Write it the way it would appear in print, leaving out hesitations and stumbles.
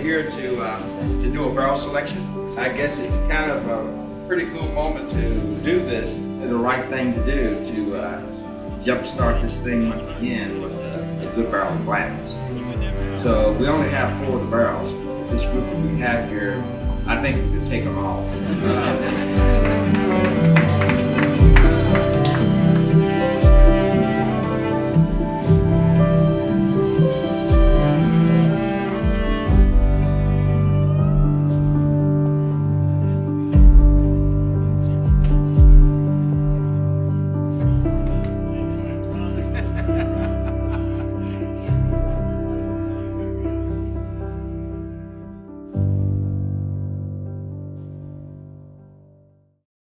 here to do a barrel selection. I guess it's kind of a pretty cool moment to do this. It's the right thing to do to jumpstart this thing once again with a good barrel of Blantons. So we only have 4 of the barrels. This group that we have here, I think we could take them all.